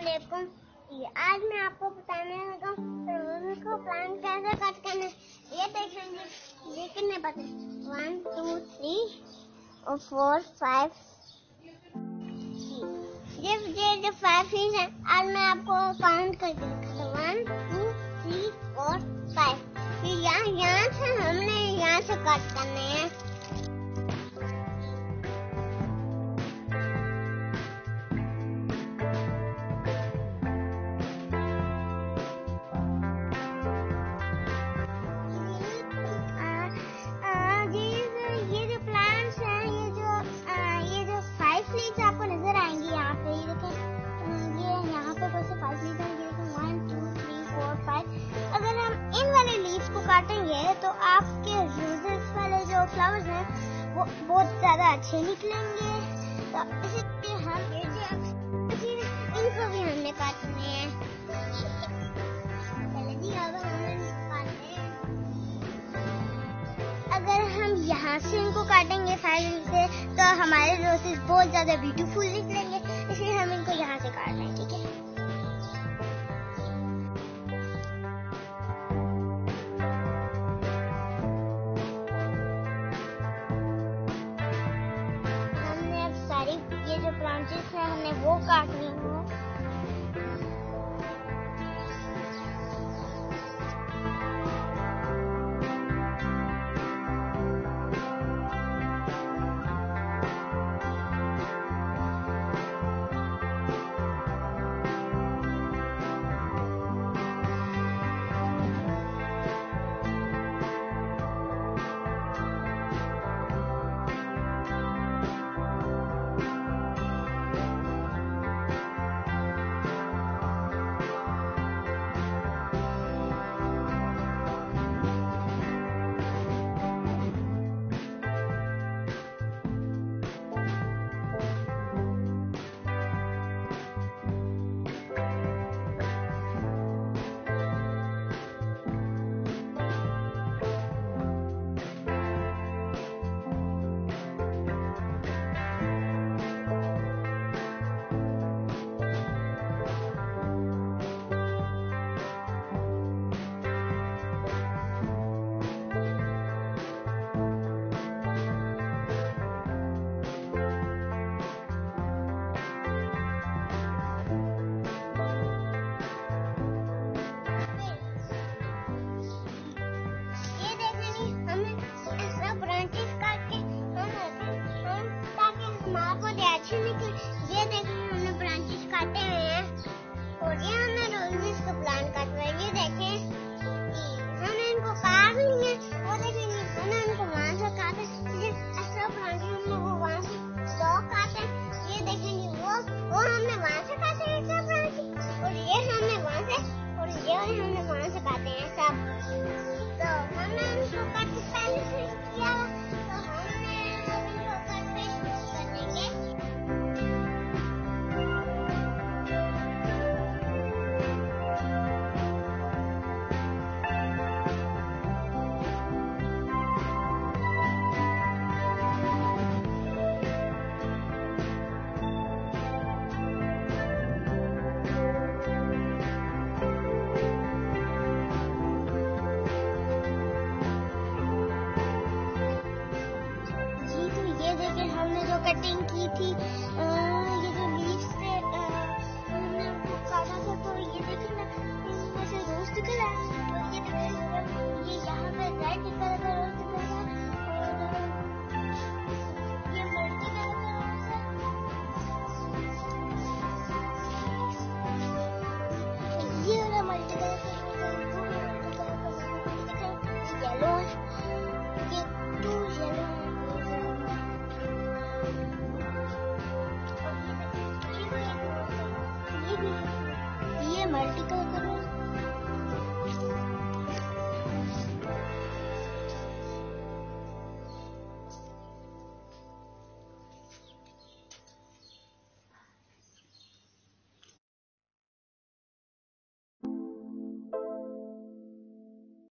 वालेकुम। आज मैं आपको बताने लगा रोज़ेस को प्लांट कैसे कट करना है। ये देखेंगे ये कितने पत्ते 1 2 3 और 4 5 ये जो 5 फीट है। आज मैं आपको काउंट करके दिखाता 1 2 3 4 5। फिर यहाँ से हमने यहाँ से कट करने हैं। आपको नजर आएंगी यहाँ पे, ये देखें ये यहाँ पे बस 5 लीव्स हैं। ये देखें 1 2 3 4 5। अगर हम इन वाले लीव्स को काटेंगे तो आपके रोजेस वाले जो फ्लावर्स हैं वो बहुत ज्यादा अच्छे निकलेंगे। तो इसलिए हम इनको भी हमने काटने हैं। चलिए जी अब हम इनको काटते हैं। अगर हम यहाँ से इनको काटेंगे 5 लीव्स से तो हमारे रोजेस बहुत ज्यादा ब्यूटीफुल निकलेंगे, इसलिए हम इनको यहाँ से काट रहे हैं। ठीक है, हमने अब सारी ये जो ब्रांचेस है हमने वो काटनी है। ये देखिए हमने ब्रांचेस काटे हुए हैं और ये हमने रोजेस को प्लांट काट रहे हैं। ये देखें हमने इनको काट लिए। वो देखिए हमने इनको वहां से काटे, ऐसा ब्रांचेस हमने वो वहां से 2 काटे। ये देखेंगे वो हमने वहां से काटे हैं सब ब्रांचेस, और ये हमने वहां से और ये हमने वहां से काटे हैं सब। तो हमने उनको काट पहले से किया।